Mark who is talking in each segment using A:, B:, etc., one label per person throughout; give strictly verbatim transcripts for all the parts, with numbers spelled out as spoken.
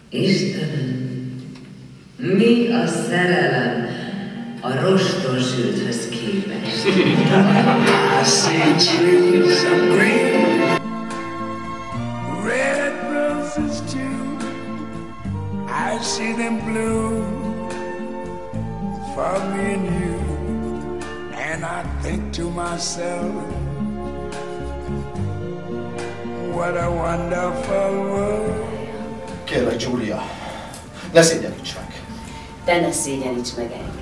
A: Istenem, mi a szerelem a rostonsülthöz képest?
B: I see trees of green, red roses too. I see them bloom for me and you, and I think to myself, what a wonderful world.
C: Kérlek, Giulia, ne szégyeníts meg.
D: Te ne szégyeníts meg engem.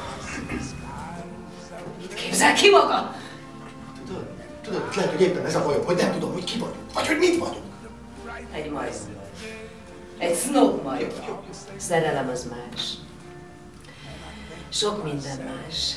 D: Mit képzel ki maga?
C: Tudod, tudod, lehet, hogy éppen ez a bajom, hogy nem tudom, hogy ki vagyok, vagy hogy mit vagyok.
D: Egy majom. Egy snob majom. Szerelem az más. Sok minden más.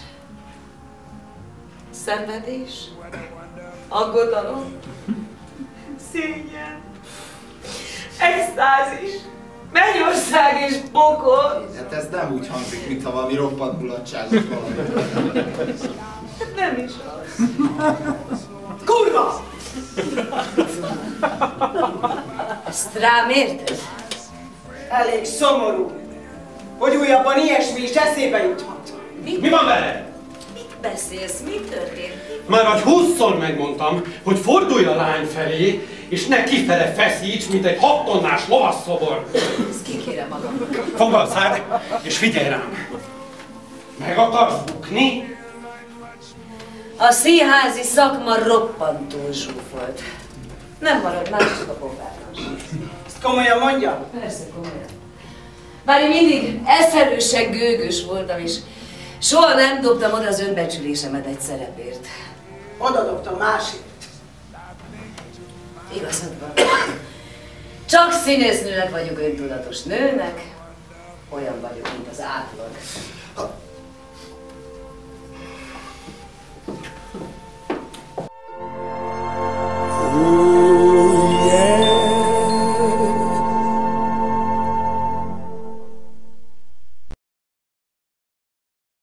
D: Szenvedés, aggodalom, szégyen, extázis, mennyország és pokol.
C: Hát ez nem úgy hangzik, mintha valami roppant mulatságos valami.
D: Nem is az.
E: Kurva!
D: Ezt rám érted?
E: Elég szomorú, hogy újabban ilyesmi is eszébe juthat.
D: Mit?
F: Mi van vele?
D: Mit beszélsz? Mi történt?
F: Már vagy húszszor megmondtam, hogy fordulj a lány felé, és ne kifele feszíts, mint egy hat tonnás lovasszobor.
D: Ezt kikérem magamnak.
F: Fogd a szád, és figyelj rám. Meg akarsz bukni?
D: A színházi szakma roppantól zsúfolt. Nem marad más, csak a pofátlan.
E: Ezt komolyan mondja?
D: Persze, komolyan. Bár én mindig eszelősen gőgös voltam, és soha nem dobtam oda az önbecsülésemet egy szerepért.
E: Oda dobtam másért.
D: Igazad van. Csak színésznőnek vagyok öntudatos nőnek, olyan vagyok, mint az átlag.